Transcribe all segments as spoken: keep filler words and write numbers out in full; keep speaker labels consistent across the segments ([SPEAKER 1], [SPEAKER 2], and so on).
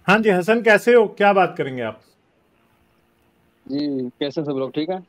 [SPEAKER 1] ہاں جی حسن کیسے ہو؟ کیا بات کریں گے آپ؟
[SPEAKER 2] جی کیسے سب لوگ ٹھیک ہیں؟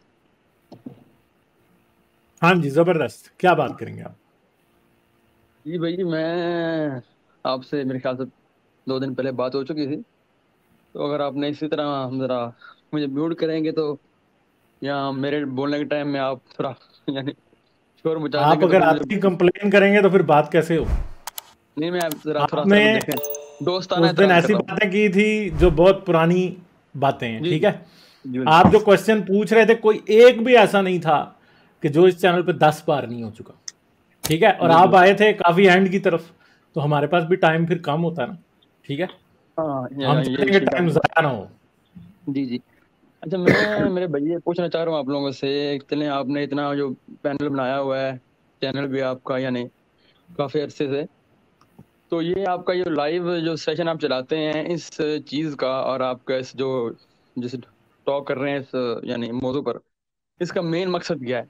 [SPEAKER 1] ہاں جی زبردست، کیا بات کریں گے آپ؟
[SPEAKER 2] جی بھائی جی میں آپ سے میرے خیال سے دو دن پہلے بات ہو چکی تھی، تو اگر آپ نے اسی طرح ہم ذرا مجھے میوٹ کریں گے تو، یا میرے بولنے کے ٹائم میں آپ تھوڑا یعنی شور مچا دیں
[SPEAKER 1] آپ
[SPEAKER 2] گے تو
[SPEAKER 1] اگر
[SPEAKER 2] پھر مجھے
[SPEAKER 1] آتی کمپلین کریں گے تو پھر بات کیسے ہو؟
[SPEAKER 2] نہیں، میں ذرا تھوڑا
[SPEAKER 1] آپ
[SPEAKER 2] سا
[SPEAKER 1] نے
[SPEAKER 2] دیکھیں، دوستانہ
[SPEAKER 1] اس دن
[SPEAKER 2] اعتراض کر
[SPEAKER 1] ایسی
[SPEAKER 2] رہا ہوں۔
[SPEAKER 1] باتیں کی تھی جو بہت پرانی باتیں ہیں،
[SPEAKER 2] جی
[SPEAKER 1] ٹھیک
[SPEAKER 2] جی
[SPEAKER 1] ہے؟
[SPEAKER 2] جی بالکل۔
[SPEAKER 1] آپ جو کوشچن پوچھ رہے تھے کوئی ایک بھی ایسا نہیں تھا کہ جو اس چینل پہ دس بار نہیں ہو چکا، ٹھیک ہے؟ اور
[SPEAKER 2] بالکل
[SPEAKER 1] آپ آئے تھے کافی اینڈ کی طرف، تو ہمارے پاس بھی ٹائم پھر کم ہوتا ہے نا، ٹھیک ہے؟
[SPEAKER 2] ہاں،
[SPEAKER 1] ہم
[SPEAKER 2] یہ یہ
[SPEAKER 1] چاہیں گے
[SPEAKER 2] ٹھیک
[SPEAKER 1] ٹائم
[SPEAKER 2] ہے۔
[SPEAKER 1] ضائع نہ ہو۔
[SPEAKER 2] جی جی اچھا، میں میرے بھائی پوچھنا چاہ رہا ہوں آپ لوگوں سے، چلیں آپ نے اتنا جو پینل بنایا ہوا ہے، چینل بھی آپ کا یعنی کافی عرصے سے، تو یہ آپ کا یہ لائیو جو سیشن آپ چلاتے ہیں اس چیز کا، اور آپ کا اس جو جس ٹاک کر رہے ہیں اس یعنی موضوع پر، اس کا مین مقصد کیا ہے؟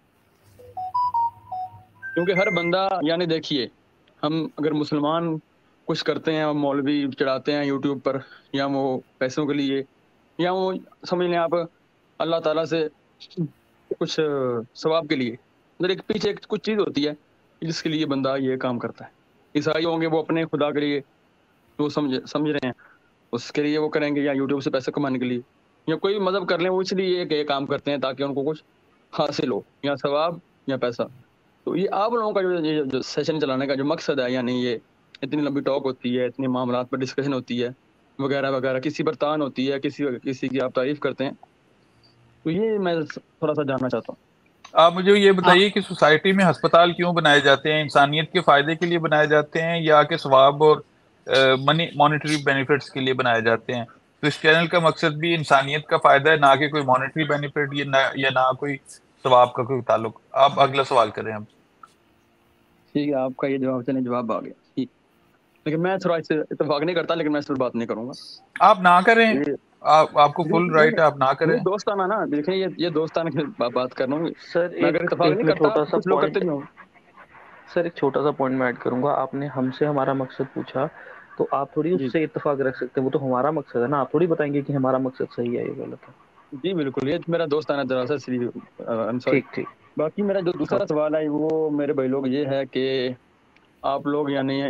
[SPEAKER 2] کیونکہ ہر بندہ یعنی دیکھیے، ہم اگر مسلمان کچھ کرتے ہیں اور مولوی چڑھاتے ہیں یوٹیوب پر، یا وہ پیسوں کے لیے، یا وہ سمجھ لیں آپ اللہ تعالیٰ سے کچھ ثواب کے لیے، مگر ایک پیچھے ایک کچھ چیز ہوتی ہے جس کے لیے بندہ یہ کام کرتا ہے۔ عیسائی ہوں گے وہ اپنے خدا کے لیے، وہ سمجھ سمجھ رہے ہیں، اس کے لیے وہ کریں گے، یا یوٹیوب سے پیسے کمانے کے لیے، یا کوئی بھی مذہب کر لیں وہ اس لیے کہ یہ کام کرتے ہیں تاکہ ان کو کچھ حاصل ہو، یا ثواب یا پیسہ۔ تو یہ آپ لوگوں کا جو یہ جو سیشن چلانے کا جو مقصد ہے، یعنی یہ اتنی لمبی ٹاک ہوتی ہے، اتنے معاملات پر ڈسکشن ہوتی ہے وغیرہ وغیرہ، کسی پر تان ہوتی ہے، کسی کسی کی آپ تعریف کرتے ہیں، تو یہ میں تھوڑا سا جاننا چاہتا ہوں۔
[SPEAKER 3] آپ مجھے یہ
[SPEAKER 1] آ-
[SPEAKER 3] بتائیے کہ سوسائٹی میں ہسپتال کیوں بنائے جاتے ہیں؟ انسانیت کے فائدے کے لیے بنائے جاتے ہیں یا کہ ثواب اور منی مانیٹری بینیفٹس کے لیے بنائے جاتے ہیں؟ تو اس چینل کا مقصد بھی انسانیت کا فائدہ ہے، نہ کہ کوئی مانیٹری بینیفٹ یا نہ یا نہ کوئی ثواب کا کوئی تعلق۔ آپ اگلا سوال کریں ہم۔
[SPEAKER 2] ٹھیک ہے، آپ کا یہ جواب چلیں جواب آ گیا، ٹھیک، لیکن میں تھوڑا اس سے اتفاق نہیں کرتا، لیکن میں اس پر بات نہیں کروں گا۔
[SPEAKER 3] آپ نہ کریں،
[SPEAKER 2] یہ
[SPEAKER 3] آپ آپ کو فل رائٹ ہے، آپ نہ کریں۔
[SPEAKER 2] یہ دوستانہ نا، دیکھیں یہ یہ دوستانہ کی با- بات کر رہا ہوں،
[SPEAKER 4] سر
[SPEAKER 2] میں اگر
[SPEAKER 4] ایک
[SPEAKER 2] اتفاق
[SPEAKER 4] ایک
[SPEAKER 2] نہیں
[SPEAKER 4] میں
[SPEAKER 2] کرتا
[SPEAKER 4] چھوٹا سا
[SPEAKER 2] کچھ لوگ کرتے
[SPEAKER 4] پوائنٹ
[SPEAKER 2] بھی ہوں۔
[SPEAKER 4] سر ایک چھوٹا سا پوائنٹ میں ایڈ کروں گا۔ آپ نے ہم سے ہمارا مقصد پوچھا تو آپ تھوڑی
[SPEAKER 2] جی
[SPEAKER 4] اس سے اتفاق رکھ سکتے ہیں، وہ تو ہمارا مقصد ہے نا، آپ تھوڑی بتائیں گے کہ ہمارا مقصد صحیح ہے یا غلط ہے۔
[SPEAKER 2] جی بالکل، یہ میرا دوستانہ دراصل سوری۔
[SPEAKER 4] ٹھیک ٹھیک
[SPEAKER 2] باقی میرا جو دوسرا
[SPEAKER 4] اوکے۔
[SPEAKER 2] سوال ہے وہ میرے بھائی لوگ یہ ہے کہ آپ لوگ یعنی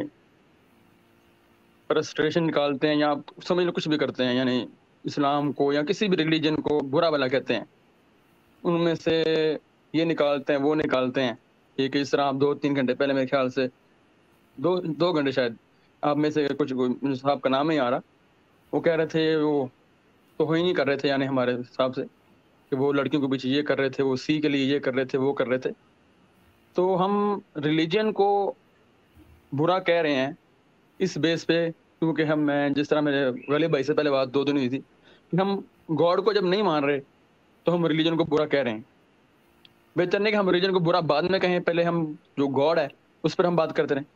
[SPEAKER 2] فرسٹریشن نکالتے ہیں، یا آپ سمجھ لو کچھ بھی کرتے ہیں، یعنی اسلام کو یا کسی بھی ریلیجن کو برا بھلا کہتے ہیں، ان میں سے یہ نکالتے ہیں وہ نکالتے ہیں، یہ کہ اس طرح آپ دو تین گھنٹے پہلے میرے خیال سے دو دو گھنٹے شاید آپ میں سے کچھ صاحب کا نام نہیں آ رہا، وہ کہہ رہے تھے وہ تو ہی نہیں کر رہے تھے، یعنی ہمارے حساب سے کہ وہ لڑکیوں کے پیچھے یہ کر رہے تھے، وہ سی کے لیے یہ کر رہے تھے، وہ کر رہے تھے۔ تو ہم ریلیجن کو برا کہہ رہے ہیں اس بیس پہ، کیونکہ ہم میں جس طرح میرے غالب بھائی سے پہلے بات دو دن ہوئی تھی کہ ہم گاڈ کو جب نہیں مان رہے تو ہم ریلیجن کو برا کہہ رہے ہیں۔ بہتر نہیں کہ ہم ریلیجن کو برا بعد میں کہیں، پہلے ہم جو گاڈ ہے اس پر ہم بات کرتے رہیں۔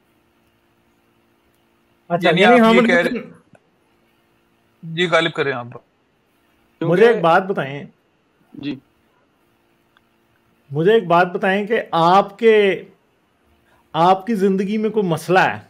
[SPEAKER 1] اچھا
[SPEAKER 3] یعنی
[SPEAKER 1] یعنی
[SPEAKER 3] آپ
[SPEAKER 1] ہم
[SPEAKER 3] یہ کہہ رہے، جی غالب کریں آپ۔
[SPEAKER 1] مجھے
[SPEAKER 2] کیونکہ
[SPEAKER 1] ایک بات بتائیں
[SPEAKER 2] جی
[SPEAKER 1] مجھے ایک بات بتائیں کہ آپ کے آپ کی زندگی میں کوئی مسئلہ ہے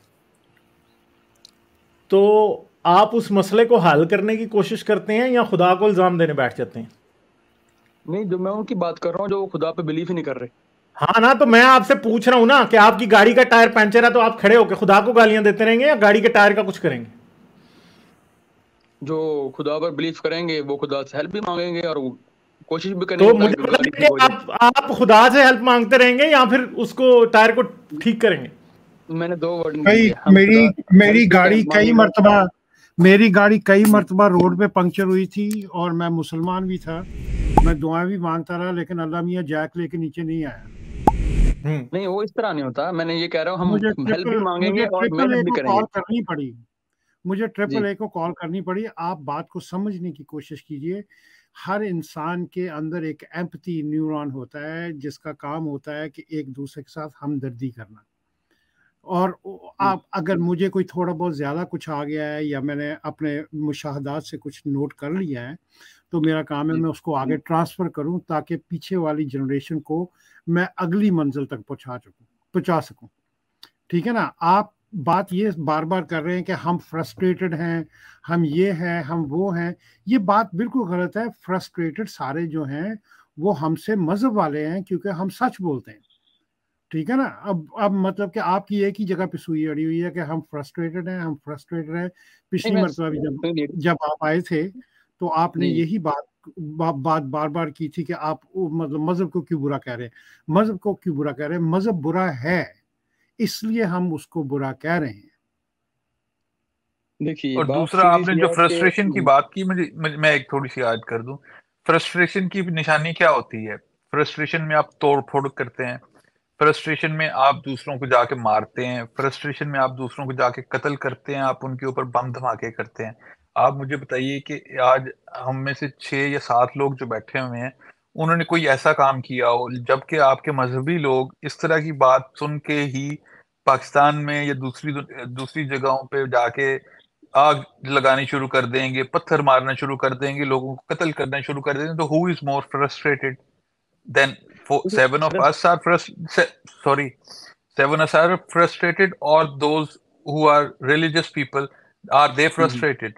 [SPEAKER 1] تو آپ اس مسئلے کو حل کرنے کی کوشش کرتے ہیں یا خدا کو الزام دینے بیٹھ جاتے ہیں؟
[SPEAKER 2] نہیں، جو میں ان کی بات کر رہا ہوں جو خدا پہ بلیف ہی نہیں کر رہے۔
[SPEAKER 1] ہاں نا، تو میں آپ سے پوچھ رہا ہوں نا کہ آپ کی گاڑی کا ٹائر پنچر ہے تو آپ کھڑے ہو کے خدا کو گالیاں دیتے رہیں گے یا گاڑی کے ٹائر کا کچھ کریں گے؟
[SPEAKER 2] جو خدا پر بلیف کریں گے وہ خدا سے ہیلپ بھی مانگیں گے اور وہ کوشش بھی کریں
[SPEAKER 1] تو
[SPEAKER 2] گے
[SPEAKER 1] مجھے
[SPEAKER 2] تاکہ گاڑی
[SPEAKER 1] بتائیں
[SPEAKER 2] ٹھیک
[SPEAKER 1] کہ
[SPEAKER 2] ہو جائے۔
[SPEAKER 1] آپ آپ خدا سے ہیلپ مانگتے رہیں گے یا پھر اس کو ٹائر کو ٹھیک کریں گے؟
[SPEAKER 2] میں نے دو ورڈنگ
[SPEAKER 5] کئی
[SPEAKER 2] دی ہے، ہم
[SPEAKER 5] میری
[SPEAKER 2] خدا
[SPEAKER 5] میری
[SPEAKER 2] ہیلپ بھی
[SPEAKER 5] گاڑی کئی
[SPEAKER 2] مانگیں گے۔
[SPEAKER 5] مرتبہ میری گاڑی کئی مرتبہ روڈ پہ پنکچر ہوئی تھی اور میں مسلمان بھی تھا، میں دعائیں بھی مانگتا رہا، لیکن اللہ میاں جیک لے کے نیچے نہیں آیا۔
[SPEAKER 1] ہوں
[SPEAKER 2] نہیں، وہ اس طرح نہیں ہوتا، میں نے یہ کہہ رہا ہوں
[SPEAKER 5] مجھے
[SPEAKER 2] ہم ہیلپ بھی
[SPEAKER 5] ٹرپل
[SPEAKER 2] مانگیں گے
[SPEAKER 5] مجھے
[SPEAKER 2] اور
[SPEAKER 5] ٹرپل
[SPEAKER 2] محنت
[SPEAKER 5] اے
[SPEAKER 2] بھی
[SPEAKER 5] کو
[SPEAKER 2] کریں گے۔
[SPEAKER 5] کال کرنی پڑی مجھے
[SPEAKER 2] جی
[SPEAKER 5] ٹرپل اے کو کال کرنی پڑی آپ بات کو سمجھنے کی کوشش کیجئے۔ ہر انسان کے اندر ایک ایمپتھی نیورون ہوتا ہے جس کا کام ہوتا ہے کہ ایک دوسرے کے ساتھ ہمدردی کرنا، اور
[SPEAKER 2] جی
[SPEAKER 5] آپ اگر مجھے کوئی تھوڑا بہت زیادہ کچھ آ گیا ہے یا میں نے اپنے مشاہدات سے کچھ نوٹ کر لیا ہے تو میرا کام ہے
[SPEAKER 2] جی
[SPEAKER 5] میں اس کو آگے ٹرانسفر کروں تاکہ پیچھے والی جنریشن کو میں اگلی منزل تک پہنچا چکوں پہنچا سکوں۔ ٹھیک ہے نا؟ آپ بات یہ بار بار کر رہے ہیں کہ ہم فرسٹریٹڈ ہیں، ہم یہ ہیں، ہم وہ ہیں، یہ بات بالکل غلط ہے. فرسٹریٹڈ سارے جو ہیں وہ ہم سے مذہب والے ہیں کیونکہ ہم سچ بولتے ہیں، ٹھیک ہے نا. اب اب مطلب کہ آپ کی ایک ہی جگہ پہ سوئی اڑی ہوئی ہے کہ ہم فرسٹریٹڈ ہیں، ہم فرسٹریٹڈ ہیں. پچھلی
[SPEAKER 2] نہیں
[SPEAKER 5] مرتبہ بھی جب جب آپ آئے تھے تو آپ نے
[SPEAKER 2] جی
[SPEAKER 5] یہی بات بات بار بار کی تھی کہ آپ مطلب مذہب کو کیوں برا کہہ رہے ہیں، مذہب کو کیوں برا کہہ رہے ہیں. مذہب برا ہے اس لیے ہم اس کو برا کہہ رہے ہیں.
[SPEAKER 2] دیکھیے
[SPEAKER 3] اور
[SPEAKER 2] بات
[SPEAKER 3] دوسرا
[SPEAKER 2] سیدھی
[SPEAKER 3] آپ نے
[SPEAKER 2] سی
[SPEAKER 3] جو
[SPEAKER 2] ہے کہ
[SPEAKER 3] فرسٹریشن کی بات کی، مجھے میں ایک تھوڑی سی ایڈ کر دوں. فرسٹریشن کی نشانی کیا ہوتی ہے؟ فرسٹریشن میں آپ توڑ پھوڑ کرتے ہیں، فرسٹریشن میں آپ دوسروں کو جا کے مارتے ہیں، فرسٹریشن میں آپ دوسروں کو جا کے قتل کرتے ہیں، آپ ان کے اوپر بم دھماکے کرتے ہیں. آپ مجھے بتائیے کہ آج ہم میں سے چھ یا سات لوگ جو بیٹھے ہوئے ہیں انہوں نے کوئی ایسا کام کیا ہو جبکہ آپ کے مذہبی لوگ اس طرح کی بات سن کے ہی پاکستان میں یا دوسری دوسری جگہوں پہ جا کے آگ لگانی شروع کر دیں گے، پتھر مارنا شروع کر دیں گے، لوگوں کو قتل کرنا شروع کر دیں گے. تو who is more frustrated then? seven of us are frust- sorry seven us are frustrated, or those who are religious people, are they frustrated?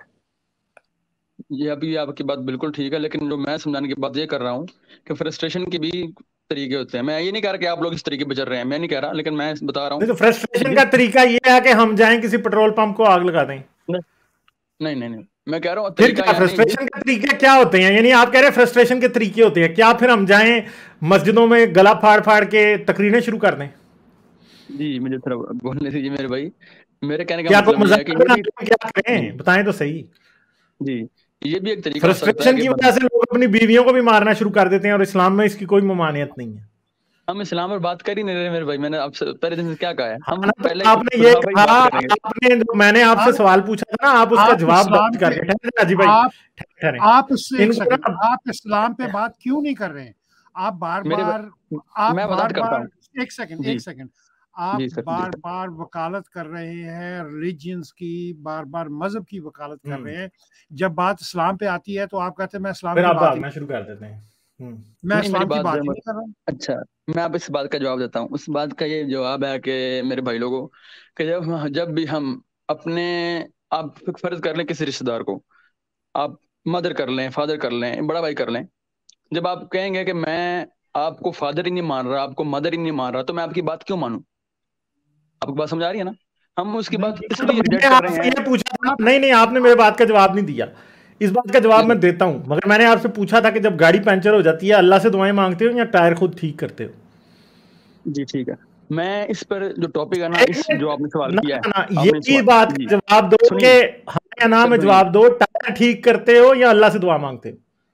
[SPEAKER 2] یہ ابھی آپ کی بات بالکل ٹھیک ہے، لیکن جو میں سمجھانے کی بات یہ کر رہا ہوں کہ فرسٹریشن کے بھی طریقے ہوتے ہیں. میں یہ نہیں کہہ رہا کہ آپ لوگ اس طریقے پہ چل رہے ہیں، میں نہیں کہہ رہا، لیکن میں بتا رہا ہوں
[SPEAKER 1] نہیں تو فرسٹریشن کا طریقہ یہ ہے کہ ہم جائیں کسی پیٹرول پمپ کو آگ لگا دیں.
[SPEAKER 2] نہیں نہیں نہیں میں کہہ رہا ہوں
[SPEAKER 1] پھر
[SPEAKER 2] طریقہ
[SPEAKER 1] کیا
[SPEAKER 2] یعنی
[SPEAKER 1] فرسٹریشن کے طریقے کیا ہوتے ہیں؟ یعنی آپ کہہ رہے ہیں فرسٹریشن کے طریقے ہوتے ہیں، کیا پھر ہم جائیں مسجدوں میں گلا پھاڑ پھاڑ کے تقریریں شروع کر دیں؟
[SPEAKER 2] جی مجھے تھوڑا بولنے دیجیے میرے بھائی. میرے کہنے کا
[SPEAKER 1] کیا کوئی
[SPEAKER 2] مطلب یہ ہے
[SPEAKER 1] مذاق
[SPEAKER 2] کہ یہ
[SPEAKER 1] بنا
[SPEAKER 2] بھی
[SPEAKER 1] کے کیا کریں؟ بتائیں تو صحیح.
[SPEAKER 2] جی یہ بھی ایک طریقہ ہو سکتا ہے
[SPEAKER 1] فرسٹریشن
[SPEAKER 2] کہ
[SPEAKER 1] کی وجہ سے لوگ اپنی بیویوں کو بھی مارنا شروع کر دیتے ہیں اور اسلام میں اس کی کوئی ممانعت نہیں ہے.
[SPEAKER 2] ہم اسلام پر بات کر ہی نہیں رہے میرے بھائی. میں نے آپ سے پہلے دن سے کیا کہا ہے، ہم
[SPEAKER 1] ہاں
[SPEAKER 2] پہلے
[SPEAKER 1] آپ نے یہ
[SPEAKER 2] خدا پر ہی
[SPEAKER 1] کہا،
[SPEAKER 2] بات کریں گے.
[SPEAKER 1] آپ نے جو میں نے آپ سے سوال پوچھا تھا نا، آپ اس کا
[SPEAKER 5] آپ
[SPEAKER 1] جواب
[SPEAKER 5] اسلام
[SPEAKER 1] درج کر
[SPEAKER 5] پہ
[SPEAKER 1] کے ٹھہریں جی بھائی
[SPEAKER 5] آپ
[SPEAKER 1] ٹھہریں.
[SPEAKER 5] آپ اس سے
[SPEAKER 1] ان
[SPEAKER 5] ایک
[SPEAKER 1] کو
[SPEAKER 5] سیکنڈ،
[SPEAKER 1] نا
[SPEAKER 5] آپ اسلام پہ بات کیوں نہیں کر رہے ہیں؟ آپ بار
[SPEAKER 2] میرے
[SPEAKER 5] بار آپ
[SPEAKER 2] میں
[SPEAKER 5] بار
[SPEAKER 2] وضاحت کرتا
[SPEAKER 5] بار
[SPEAKER 2] ہوں.
[SPEAKER 5] ایک سیکنڈ
[SPEAKER 2] جی
[SPEAKER 5] ایک سیکنڈ آپ
[SPEAKER 2] جی سر جی
[SPEAKER 5] بار بار وکالت کر رہے ہیں ریلیجنس کی، بار بار مذہب کی وکالت کر رہے ہیں. جب بات اسلام پہ آتی ہے تو آپ کہتے ہیں میں اسلام
[SPEAKER 1] پھر
[SPEAKER 5] کی
[SPEAKER 1] آپ
[SPEAKER 5] بات ہی
[SPEAKER 1] بھاگنا شروع کر دیتے ہیں. ہوں.
[SPEAKER 5] میں
[SPEAKER 2] نہیں میری
[SPEAKER 5] اسلام کی
[SPEAKER 2] بات
[SPEAKER 5] بات
[SPEAKER 2] جو
[SPEAKER 5] ہی
[SPEAKER 2] ہے
[SPEAKER 5] نہیں کر رہا.
[SPEAKER 2] اچھا میں آپ اس بات کا جواب دیتا ہوں. اس بات کا یہ جواب ہے کہ میرے بھائی لوگوں کہ جب جب بھی ہم اپنے آپ فرض کر لیں کسی رشتے دار کو، آپ مدر کر لیں، فادر کر لیں، بڑا بھائی کر لیں، جب آپ کہیں گے کہ میں آپ کو فادر ہی نہیں مان رہا، آپ کو مدر ہی نہیں مان رہا، تو میں آپ کی بات کیوں مانوں؟ آپ کو بات سمجھ آ رہی ہے نا؟ ہم اس کی
[SPEAKER 5] نہیں
[SPEAKER 2] بات اس
[SPEAKER 1] تو
[SPEAKER 2] لیے
[SPEAKER 1] میں
[SPEAKER 2] ریجیکٹ
[SPEAKER 1] نے
[SPEAKER 2] کر
[SPEAKER 1] آپ
[SPEAKER 2] رہے
[SPEAKER 1] سے
[SPEAKER 2] ہیں.
[SPEAKER 1] یہ پوچھا تھا، نہیں نہیں آپ نے میرے بات کا جواب نہیں دیا. اس بات کا جواب میں دیتا ہوں، مگر میں نے آپ سے پوچھا تھا کہ جب گاڑی پنچر ہو جاتی ہے اللہ سے دعائیں مانگتے ہو یا ٹائر خود ٹھیک کرتے ہو؟
[SPEAKER 2] جی ٹھیک ہے، میں اس پر جو ٹاپک ہے نا،
[SPEAKER 1] ایک
[SPEAKER 2] اس
[SPEAKER 1] منٹ،
[SPEAKER 2] جو آپ نے سوال
[SPEAKER 1] نہ
[SPEAKER 2] کیا ہے،
[SPEAKER 1] نہ
[SPEAKER 2] آپ نے
[SPEAKER 1] یہی
[SPEAKER 2] سوال
[SPEAKER 1] بات
[SPEAKER 2] جی
[SPEAKER 1] کا جواب دو
[SPEAKER 2] سنیے
[SPEAKER 1] کہ ہمیں نام
[SPEAKER 2] سنیے
[SPEAKER 1] جواب دو، ٹائر ٹھیک کرتے ہو یا اللہ سے دعا مانگتے ہو؟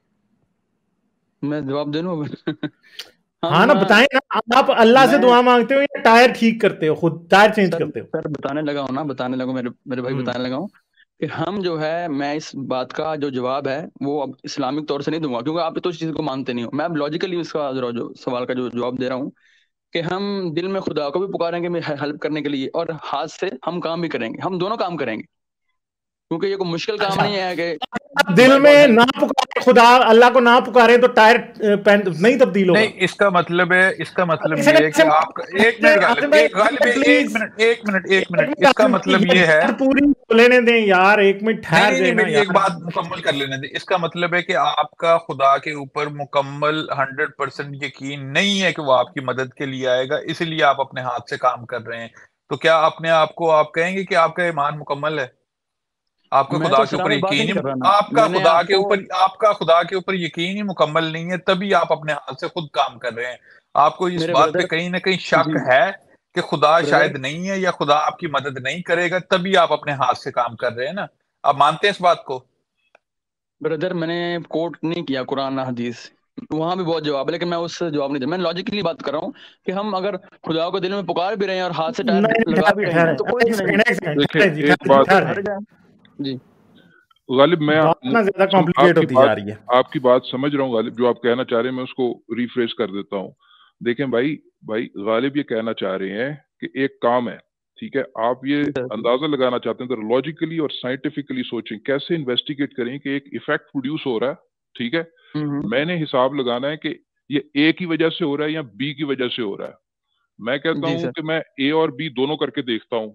[SPEAKER 2] میں جواب دے دوں.
[SPEAKER 1] ہاں
[SPEAKER 2] ہم
[SPEAKER 1] نا بتائیں نا، آپ اللہ سے
[SPEAKER 2] میں
[SPEAKER 1] دعا مانگتے ہو یا ٹائر ٹھیک کرتے ہو، خود ٹائر چینج
[SPEAKER 2] سر
[SPEAKER 1] کرتے ہو؟
[SPEAKER 2] سر بتانے لگا ہوں نا، بتانے لگا میرے میرے بھائی
[SPEAKER 1] ہوں.
[SPEAKER 2] بتانے لگا ہوں کہ ہم جو ہے، میں اس بات کا جو جواب ہے وہ اب اسلامک طور سے نہیں دوں گا، کیونکہ آپ تو اس چیز کو مانتے نہیں ہو. میں اب لاجیکلی اس کا جو سوال کا جو جواب دے رہا ہوں کہ ہم دل میں خدا کو بھی پکاریں گے ہیلپ کرنے کے لیے، اور ہاتھ سے ہم کام بھی کریں گے، ہم دونوں کام کریں گے، کیونکہ یہ کوئی مشکل کام
[SPEAKER 1] اچھا،
[SPEAKER 2] نہیں ہے کہ
[SPEAKER 1] آپ دل
[SPEAKER 2] بائی گاڈ
[SPEAKER 1] میں نہ
[SPEAKER 2] ہیلپ.
[SPEAKER 1] پکارے خدا، اللہ کو نہ پکارے تو ٹائر نہیں تبدیل ہوگا؟
[SPEAKER 3] نہیں، اس کا مطلب ہے اس کا مطلب
[SPEAKER 1] ایسے
[SPEAKER 3] یہ ہے کہ
[SPEAKER 1] ایسے
[SPEAKER 3] آپ کا ایک منٹ غالب
[SPEAKER 1] آصف بھائی،
[SPEAKER 3] ایک غالب ایک
[SPEAKER 1] پلیز
[SPEAKER 3] منٹ ایک منٹ ایک
[SPEAKER 1] ایک
[SPEAKER 3] منٹ
[SPEAKER 1] منٹ
[SPEAKER 3] اس کا
[SPEAKER 1] آصف بھائی،
[SPEAKER 3] مطلب یہ
[SPEAKER 1] یہ
[SPEAKER 3] ہے.
[SPEAKER 1] بات پوری لینے دیں یار، ایک منٹ
[SPEAKER 3] نہیں
[SPEAKER 1] ٹھہر
[SPEAKER 3] نہیں
[SPEAKER 1] جائے
[SPEAKER 3] نہیں
[SPEAKER 1] نا
[SPEAKER 3] میری ایک
[SPEAKER 1] یار.
[SPEAKER 3] بات مکمل کر لینے دیں. اس کا مطلب ہے کہ آپ کا خدا کے اوپر مکمل ہنڈریڈ پرسینٹ یقین نہیں ہے کہ وہ آپ کی مدد کے لیے آئے گا، اسی لیے آپ اپنے ہاتھ سے کام کر رہے ہیں. تو کیا اپنے آپ کو آپ کہیں گے کہ آپ کا ایمان مکمل ہے؟ آپ کا
[SPEAKER 2] میں
[SPEAKER 3] خدا
[SPEAKER 2] تو
[SPEAKER 3] کے اوپر
[SPEAKER 2] اسلام میں بات ہی
[SPEAKER 3] یقین ہی
[SPEAKER 2] نہیں کر رہا نا،
[SPEAKER 3] آپ کا
[SPEAKER 2] میں نے
[SPEAKER 3] خدا
[SPEAKER 2] آپ
[SPEAKER 3] کے
[SPEAKER 2] کو
[SPEAKER 3] اوپر آپ کا خدا کے اوپر یقین ہی مکمل نہیں ہے، تبھی آپ اپنے ہاتھ سے خود کام کر رہے ہیں. آپ کو اس
[SPEAKER 2] میرے
[SPEAKER 3] بات پہ
[SPEAKER 2] بردر
[SPEAKER 3] کہیں نہ کہیں شک
[SPEAKER 2] جی
[SPEAKER 3] ہے کہ خدا
[SPEAKER 2] بردر
[SPEAKER 3] شاید نہیں ہے یا خدا آپ کی مدد نہیں کرے گا، تبھی آپ اپنے ہاتھ سے کام کر رہے ہیں نا. آپ مانتے ہیں اس بات کو؟
[SPEAKER 2] بردر میں نے کوٹ نہیں کیا قرآن حدیث، وہاں بھی بہت جواب ہے، لیکن میں اس سے جواب نہیں دیا. میں لاجیکلی بات کر رہا ہوں کہ ہم اگر خدا کو دل میں پکار بھی رہے ہیں اور ہاتھ سے ٹائر
[SPEAKER 1] نہیں
[SPEAKER 2] لگا بھی
[SPEAKER 1] ٹھہریں
[SPEAKER 2] رہے ہیں
[SPEAKER 1] ٹھہریں
[SPEAKER 2] تو کوئی
[SPEAKER 1] ایک
[SPEAKER 2] ایشو نہیں.
[SPEAKER 1] سیکنڈ ایک سیکنڈ
[SPEAKER 6] دیکھیں
[SPEAKER 1] ٹھہریں جی
[SPEAKER 6] ایک
[SPEAKER 1] ٹھہریں جی
[SPEAKER 6] بات
[SPEAKER 1] ٹھہر
[SPEAKER 2] ہر
[SPEAKER 1] جائیں.
[SPEAKER 2] جگہ جی
[SPEAKER 6] غالب، میں
[SPEAKER 1] بات نا زیادہ
[SPEAKER 6] سم- آپ
[SPEAKER 1] کمپلیکیٹ
[SPEAKER 6] کی
[SPEAKER 1] ہوتی
[SPEAKER 6] بات
[SPEAKER 1] جا رہی ہے.
[SPEAKER 6] آپ کی بات سمجھ رہا ہوں غالب، جو آپ کہنا چاہ رہے ہیں میں اس کو ریفریش کر دیتا ہوں. دیکھیں بھائی بھائی غالب یہ کہنا چاہ رہے ہیں کہ ایک کام ہے، ٹھیک ہے، آپ یہ اندازہ لگانا چاہتے ہیں تو لاجیکلی اور سائنٹیفکلی سوچیں، کیسے انویسٹیگیٹ کریں کہ ایک ایفیکٹ پروڈیوس ہو رہا ہے، ٹھیک ہے. میں نے حساب لگانا ہے کہ یہ اے کی وجہ سے ہو رہا ہے یا بی کی وجہ سے ہو رہا ہے. میں کہتا
[SPEAKER 2] جی
[SPEAKER 6] ہوں
[SPEAKER 2] سر
[SPEAKER 6] کہ میں اے اور بی دونوں کر کے دیکھتا ہوں،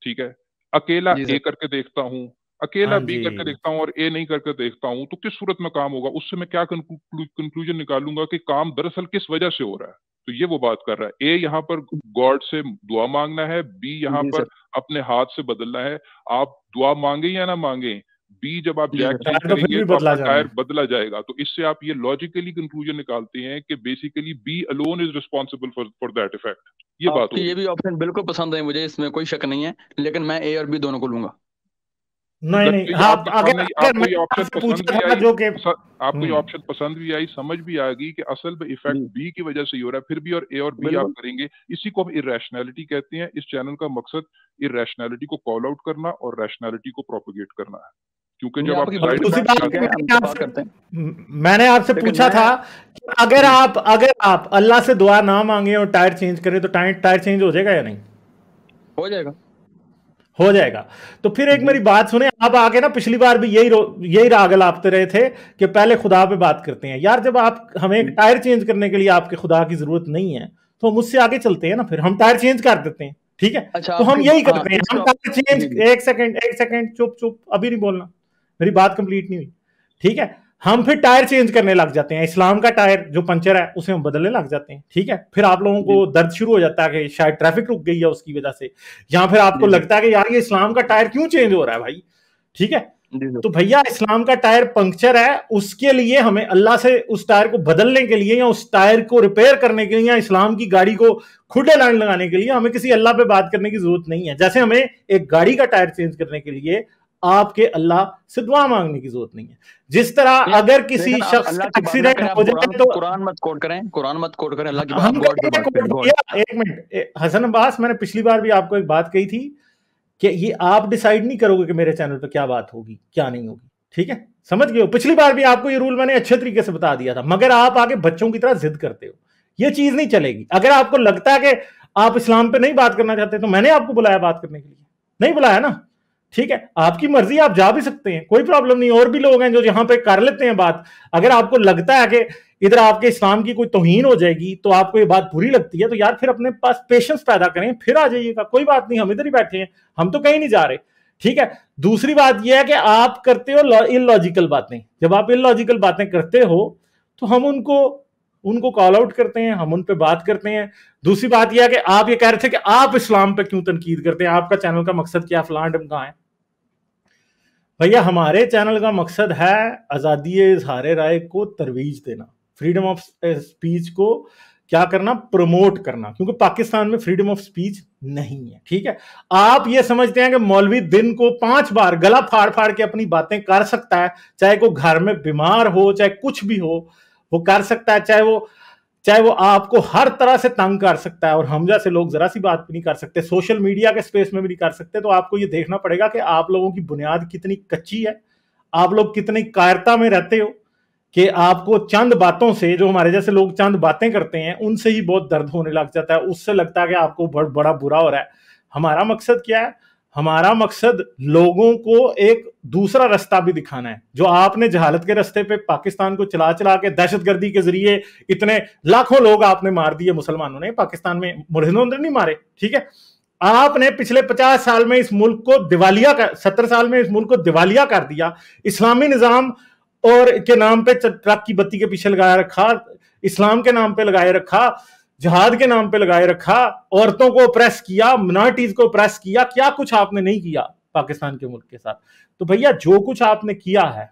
[SPEAKER 6] ٹھیک ہے, اکیلا اے کر کے دیکھتا ہوں, اکیلا بی کر کے دیکھتا ہوں اور اے نہیں کر کے دیکھتا ہوں, تو کس صورت میں کام ہوگا؟ اس سے میں کیا کنکلوژن نکالوں گا کہ کام دراصل کس وجہ سے ہو رہا ہے. تو یہ وہ بات کر رہا ہے, اے یہاں پر گاڈ سے دعا مانگنا ہے, بی یہاں پر اپنے ہاتھ سے بدلنا ہے. آپ دعا مانگیں یا نہ مانگیں, بی جب آپ جیک چینج کریں گے تو آپ کا ٹائر بدلا جائے گا. تو اس سے آپ یہ لاجیکلی کنکلوژن نکالتے ہیں کہ basically B alone is responsible for for that effect. یہ بات
[SPEAKER 2] یہ بھی آپشن بالکل پسند ہے مجھے, اس میں کوئی شک نہیں ہے, لیکن میں اے اور بی دونوں کو لوں گا.
[SPEAKER 1] نہیں نہیں, آپ کو یہ آپشن
[SPEAKER 6] پسند بھی آئی, آپ کو یہ آپشن پسند بھی آئی, سمجھ بھی آ گئی کہ اصل میں ایفیکٹ بی کی وجہ سے ہی ہو رہا ہے, پھر بھی اور اے اور بی آپ کریں گے. اسی کو ہم irrationality کہتے ہیں. اس چینل کا مقصد irrationality کو کال آؤٹ کرنا اور ریشنلٹی کو پروپیگیٹ کرنا ہے. کیونکہ جب آپ
[SPEAKER 1] میں نے آپ سے پوچھا تھا اگر آپ اگر آپ اللہ سے دعا نہ مانگیں اور ٹائر چینج کریں تو ٹائر چینج ہو جائے گا یا نہیں؟
[SPEAKER 2] ہو جائے گا,
[SPEAKER 1] ہو جائے گا. تو پھر ایک میری بات سنیں, آپ آگے نا پچھلی بار بھی یہی یہی راگ لاپتے رہے تھے کہ پہلے خدا پہ بات کرتے ہیں. یار جب آپ ہمیں ایک ٹائر چینج کرنے کے لیے آپ کے خدا کی ضرورت نہیں ہے تو ہم اس سے آگے چلتے ہیں نا, پھر ہم ٹائر چینج کر دیتے ہیں. ٹھیک ہے, تو ہم یہی کرتے ہیں, ہم ٹائر چینج. ایک سیکنڈ ایک سیکنڈ چپ چپ ابھی نہیں بولنا, میری بات کمپلیٹ نہیں ہوئی. ٹھیک ہے, ہم پھر ٹائر چینج کرنے لگ جاتے ہیں. اسلام کا ٹائر جو پنچر ہے اسے ہم بدلنے لگ جاتے ہیں. ٹھیک ہے, پھر آپ لوگوں کو درد شروع ہو جاتا ہے کہ شاید ٹریفک رک گئی ہے اس کی وجہ سے, یا پھر آپ کو لگتا ہے کہ یار یہ اسلام کا ٹائر کیوں چینج ہو رہا ہے بھائی. ٹھیک ہے, تو بھیا اسلام کا ٹائر پنکچر ہے, اس کے لیے ہمیں اللہ سے اس ٹائر کو بدلنے کے لیے یا اس ٹائر کو ریپیئر کرنے کے لیے یا اسلام کی گاڑی کو کھڈے لائن لگانے کے لیے ہمیں کسی اللہ پہ بات کرنے کی ضرورت نہیں ہے. جیسے ہمیں ایک گاڑی کا ٹائر چینج کرنے کے لیے آپ کے اللہ سے دعا مانگنے کی ضرورت نہیں ہے. جس طرح اگر کسی شخص کا ایکسیڈنٹ ہو جائے تو
[SPEAKER 2] قرآن مت کوٹ کریں, قرآن مت کوٹ کریں, اللہ کی
[SPEAKER 1] ہم ایک منٹ حسن عباس, میں نے پچھلی بار بھی آپ کو ایک بات کہی تھی کہ یہ آپ ڈیسائیڈ نہیں کرو گے کہ میرے چینل پہ کیا بات ہوگی کیا نہیں ہوگی. ٹھیک ہے, سمجھ گئے ہو؟ پچھلی بار بھی آپ کو یہ رول میں نے اچھے طریقے سے بتا دیا تھا, مگر آپ آگے بچوں کی طرح ضد کرتے ہو. یہ چیز نہیں چلے گی. اگر آپ کو لگتا ہے کہ آپ اسلام پہ نہیں بات کرنا چاہتے تو میں نے آپ کو بلایا بات کرنے کے لیے, نہیں بلایا نا. ٹھیک ہے, آپ کی مرضی, آپ جا بھی سکتے ہیں, کوئی پرابلم نہیں. اور بھی لوگ ہیں جو یہاں پہ کر لیتے ہیں بات. اگر آپ کو لگتا ہے کہ ادھر آپ کے اسلام کی کوئی توہین ہو جائے گی تو آپ کو یہ بات بری لگتی ہے تو یار پھر اپنے پاس پیشنس پیدا کریں, پھر آ جائیے گا, کوئی بات نہیں, ہم ادھر ہی بیٹھے ہیں, ہم تو کہیں نہیں جا رہے. ٹھیک ہے, دوسری بات یہ ہے کہ آپ کرتے ہو ان لاجیکل باتیں. جب آپ ان لاجیکل باتیں کرتے ہو تو ہم ان کو ان کو کال آؤٹ کرتے ہیں, ہم ان پہ بات کرتے ہیں. دوسری بات یہ ہے کہ آپ یہ کہہ رہے تھے کہ آپ اسلام پہ کیوں تنقید کرتے ہیں, آپ کا چینل کا مقصد کیا, فلاں ڈمکاں ہے. بھیا ہمارے چینل کا مقصد ہے آزادی اظہار رائے کو ترویج دینا, فریڈم آف اسپیچ کو کیا کرنا, پروموٹ کرنا, کیونکہ پاکستان میں فریڈم آف اسپیچ نہیں ہے. ٹھیک ہے, آپ یہ سمجھتے ہیں کہ مولوی دن کو پانچ بار گلا پھاڑ پھاڑ کے اپنی باتیں کر سکتا ہے, چاہے کوئی گھر میں بیمار ہو, چاہے کچھ بھی ہو, وہ کر سکتا ہے, چاہے وہ چاہے وہ آپ کو ہر طرح سے تنگ کر سکتا ہے, اور ہم جیسے لوگ ذرا سی بات بھی نہیں کر سکتے, سوشل میڈیا کے سپیس میں بھی نہیں کر سکتے. تو آپ کو یہ دیکھنا پڑے گا کہ آپ لوگوں کی بنیاد کتنی کچی ہے, آپ لوگ کتنی کائرتا میں رہتے ہو کہ آپ کو چند باتوں سے, جو ہمارے جیسے لوگ چند باتیں کرتے ہیں ان سے ہی بہت درد ہونے لگ جاتا ہے, اس سے لگتا ہے کہ آپ کو بڑا برا ہو رہا ہے. ہمارا مقصد کیا ہے؟ ہمارا مقصد لوگوں کو ایک دوسرا رستہ بھی دکھانا ہے. جو آپ نے جہالت کے رستے پہ پاکستان کو چلا چلا کے دہشت گردی کے ذریعے اتنے لاکھوں لوگ آپ نے مار دیے, مسلمانوں نے پاکستان میں, ملحدوں نے نہیں مارے. ٹھیک ہے, آپ نے پچھلے پچاس سال میں اس ملک کو دیوالیہ کر ستر سال میں اس ملک کو دیوالیہ کر دیا. اسلامی نظام اور کے نام پہ ٹرک کی بتی کے پیچھے لگائے رکھا, اسلام کے نام پہ لگائے رکھا, جہاد کے نام پہ لگائے رکھا, عورتوں کو اپریس کیا, منارٹیز کو اپریس کیا, کیا کچھ آپ نے نہیں کیا پاکستان کے ملک کے ساتھ. تو بھیا جو کچھ آپ نے کیا ہے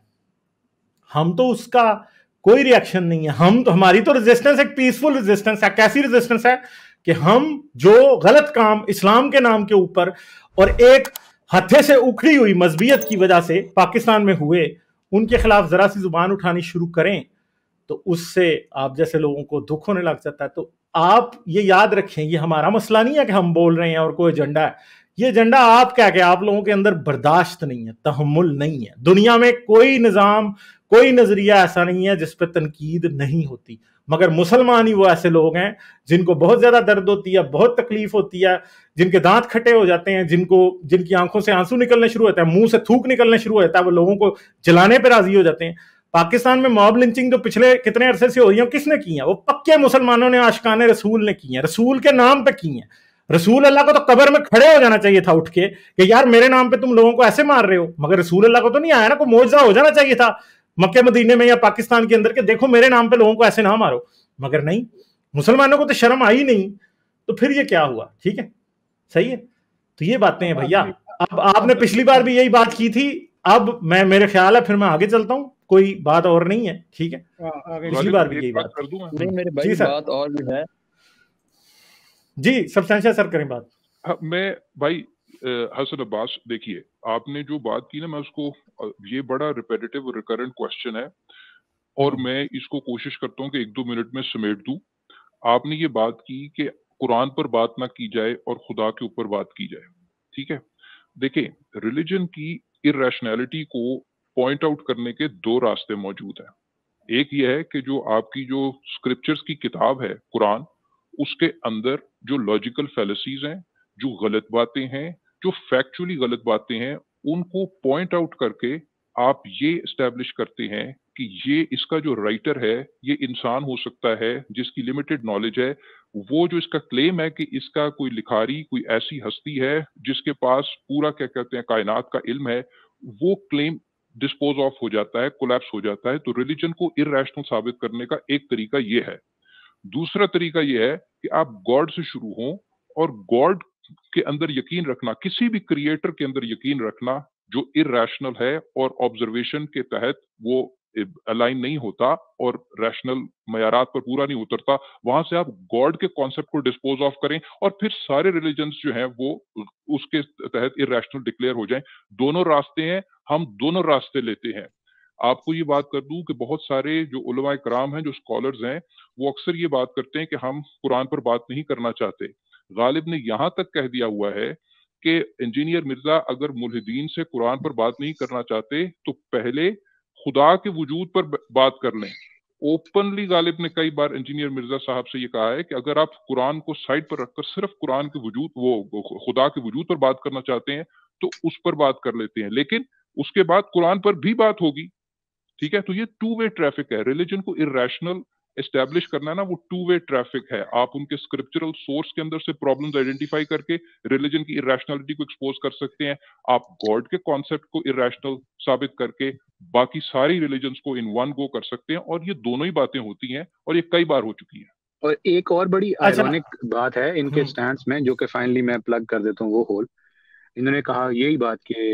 [SPEAKER 1] ہم تو اس کا کوئی ریئیکشن نہیں ہے. ہم تو ہماری تو ریزسٹنس ایک پیسفل ریزسٹنس ہے. کیسی ریزسٹنس ہے کہ ہم جو غلط کام اسلام کے نام کے اوپر اور ایک ہتھے سے اکھڑی ہوئی مذہبیت کی وجہ سے پاکستان میں ہوئے, ان کے خلاف ذرا سی زبان اٹھانی شروع کریں تو اس سے آپ جیسے لوگوں کو دکھ ہونے لگ جاتا ہے. تو آپ یہ یاد رکھیں, یہ ہمارا مسئلہ نہیں ہے کہ ہم بول رہے ہیں اور کوئی ایجنڈا ہے. یہ ایجنڈا آپ کیا کہ آپ لوگوں کے اندر برداشت نہیں ہے, تحمل نہیں ہے. دنیا میں کوئی نظام, کوئی نظریہ ایسا نہیں ہے جس پہ تنقید نہیں ہوتی, مگر مسلمان ہی وہ ایسے لوگ ہیں جن کو بہت زیادہ درد ہوتی ہے, بہت تکلیف ہوتی ہے, جن کے دانت کھٹے ہو جاتے ہیں, جن کو جن کی آنکھوں سے آنسو نکلنے شروع ہوتا ہے, منہ سے تھوک نکلنے شروع ہوتا ہے, وہ لوگوں کو جلانے پہ راضی ہو جاتے ہیں. پاکستان میں موب لنچنگ جو پچھلے کتنے عرصے سے ہو رہی ہیں کس نے کی ہیں؟ وہ پکے مسلمانوں نے, عاشقان رسول نے کی ہیں, رسول کے نام پہ کی ہیں. रसूल अल्लाह को तो कब्र में खड़े हो जाना चाहिए था उठ के कि यार मेरे नाम पे तुम लोगों को ऐसे मार रहे हो, मगर रसूल अल्लाह को तो नहीं आया ना, कोई मौजज़ा हो जाना चाहिए था मक्के मदीने में या पाकिस्तान के अंदर के देखो मेरे नाम पे लोगों को ऐसे ना मारो, मगर नहीं, मुसलमानों को तो शर्म आई नहीं, तो फिर ये क्या हुआ? ठीक है, सही है। तो ये बातें हैं भैया। अब आपने पिछली बार भी यही बात की थी, अब मैं मेरे ख्याल है फिर मैं आगे चलता हूँ, कोई बात और नहीं है, ठीक है। पिछली बार भी यही बात
[SPEAKER 6] कर दूं
[SPEAKER 2] नहीं मेरे भाई, बात और भी है
[SPEAKER 1] जी। सब्सटेंशियल सर करें बात।
[SPEAKER 6] हाँ, मैं भाई हसन अब्बास, देखिए आपने जो बात की ना, मैं उसको, ये बड़ा रिपीटेटिव और रिकरेंट क्वेश्चन है और मैं इसको कोशिश करता हूँ कि एक दो मिनट में समेट दूं। आपने ये बात की कि कुरान पर बात ना की जाए और खुदा के ऊपर बात की जाए, ठीक है। देखिए, रिलीजन की इरैशनैलिटी को पॉइंट आउट करने के दो रास्ते मौजूद हैं। एक ये है कि जो आपकी जो स्क्रिप्चर्स की किताब है कुरान, उसके अंदर जो लॉजिकल फैलेसीज हैं, जो गलत बातें हैं, जो फैक्चुअली गलत बातें हैं, उनको पॉइंट आउट करके आप ये एस्टैब्लिश करते हैं कि ये इसका जो राइटर है ये इंसान हो सकता है जिसकी लिमिटेड नॉलेज है। वो जो इसका क्लेम है कि इसका कोई लिखारी, कोई ऐसी हस्ती है जिसके पास पूरा क्या कहते हैं कायनात का इल्म है, वो क्लेम डिस्पोज ऑफ हो जाता है, कोलैप्स हो जाता है। तो रिलीजन को इरैशनल साबित करने का एक तरीका ये है। दूसरा तरीका ये है कि आप गॉड से शुरू हों और गॉड के अंदर यकीन रखना, किसी भी क्रिएटर के अंदर यकीन रखना जो इरैशनल है और ऑब्जर्वेशन के तहत वो अलाइन नहीं होता और रैशनल मयारात पर पूरा नहीं उतरता, वहां से आप गॉड के कॉन्सेप्ट को डिस्पोज ऑफ करें और फिर सारे रिलीजन्स जो हैं वो उसके तहत इरैशनल डिक्लेयर हो जाएं। दोनों रास्ते हैं, हम दोनों रास्ते लेते हैं। आपको ये बात कर दूं कि बहुत सारे जो उलमा कराम हैं, जो स्कॉलर्स हैं, वो अक्सर ये बात करते हैं कि हम कुरान पर बात नहीं करना चाहते। गालिब ने यहाँ तक कह दिया हुआ है कि इंजीनियर मिर्जा अगर मुल्हिदीन से कुरान पर बात नहीं करना चाहते तो पहले खुदा के वजूद पर बात कर लें। ओपनली गालिब ने कई बार इंजीनियर मिर्जा साहब से ये कहा है कि अगर आप कुरान को साइड पर रखकर सिर्फ कुरान के वजूद, वो खुदा के वजूद पर बात करना चाहते हैं तो उस पर बात कर लेते हैं, लेकिन उसके बाद कुरान पर भी बात होगी, ठीक है। तो ये टू वे ट्रैफिक है। रिलीजन को इरैशनल एस्टैब्लिश करना ना, वो टू वे ट्रैफिक है। आप उनके स्क्रिप्चरल सोर्स के अंदर से प्रॉब्लम्स आइडेंटिफाई करके रिलीजन की इरैशनलिटी को एक्सपोज कर सकते हैं। आप गॉड के कॉन्सेप्ट को इरैशनल साबित करके बाकी सारी रिलीजन्स को इन वन गो कर सकते हैं, और ये दोनों ही बातें होती हैं और ये कई बार हो चुकी हैं।
[SPEAKER 7] और एक और बड़ी आयरॉनिक बात है इनके स्टैंड्स में, जो कि फाइनली मैं प्लग कर देता हूँ वो होल। इन्होंने कहा यही बात कि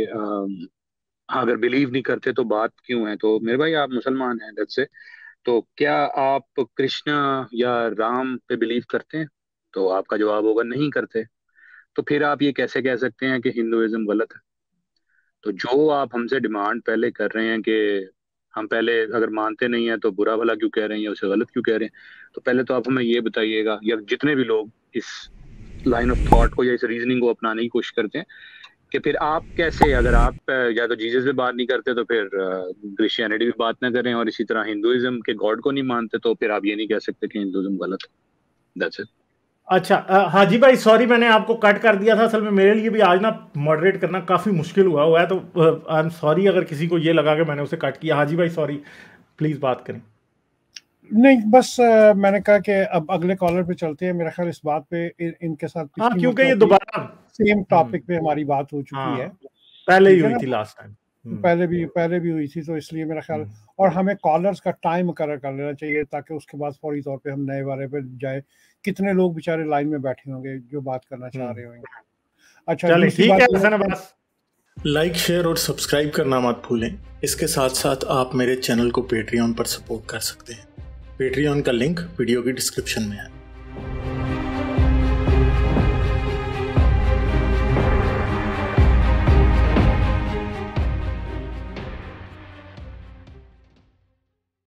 [SPEAKER 7] अगर बिलीव नहीं करते तो बात क्यों है। तो मेरे भाई आप मुसलमान हैं लेट्स से, तो क्या आप कृष्णा या राम पे बिलीव करते हैं? तो आपका जवाब होगा नहीं करते। तो फिर आप ये कैसे कह सकते हैं कि हिंदुइज्म गलत है? तो जो आप हमसे डिमांड पहले कर रहे हैं कि हम पहले अगर मानते नहीं हैं तो बुरा भला क्यों कह रहे हैं या उसे गलत क्यों कह रहे हैं, तो पहले तो आप हमें ये बताइएगा, या जितने भी लोग इस लाइन ऑफ थॉट को या इस रीजनिंग को अपनाने की कोशिश करते हैं, कि फिर आप कैसे, अगर आप या तो जीसस पे बात नहीं करते तो फिर क्रिश्चियनिटी पे बात ना करें, और इसी तरह हिंदुइज्म के गॉड को नहीं मानते तो फिर आप ये नहीं कह सकते कि हिंदुइज्म गलत है। That's it.
[SPEAKER 1] अच्छा हाजी भाई सॉरी मैंने आपको कट कर दिया था, असल में मेरे लिए भी आज ना मॉडरेट करना काफ़ी मुश्किल हुआ हुआ है, तो आई एम सॉरी अगर किसी को ये लगा कि मैंने उसे कट किया। हाजी भाई सॉरी, प्लीज़ बात करें।
[SPEAKER 5] नहीं बस आ, मैंने कहा कि अब अगले कॉलर पे चलते हैं। मेरा ख्याल इस बात पे इन, इनके साथ
[SPEAKER 1] हाँ, क्योंकि ये दोबारा
[SPEAKER 5] सेम टॉपिक पे हमारी बात हो चुकी
[SPEAKER 1] हाँ,
[SPEAKER 5] है,
[SPEAKER 1] पहले ही हुई थी लास्ट टाइम,
[SPEAKER 5] पहले भी पहले भी हुई थी, तो इसलिए मेरा ख्याल, और हमें कॉलर्स का टाइम मुकर्रर कर लेना चाहिए ताकि उसके बाद फौरी तौर पे हम नए बारे पे जाए। कितने लोग बेचारे लाइन में बैठे होंगे जो बात करना चाह रहे होंगे। अच्छा
[SPEAKER 1] चलिए ठीक है हसन अब्बास।
[SPEAKER 8] लाइक शेयर और सब्सक्राइब करना मत भूलें। इसके साथ साथ आप मेरे चैनल को पेट्रियन पर सपोर्ट कर सकते हैं। पेट्रियन का लिंक वीडियो की डिस्क्रिप्शन में है।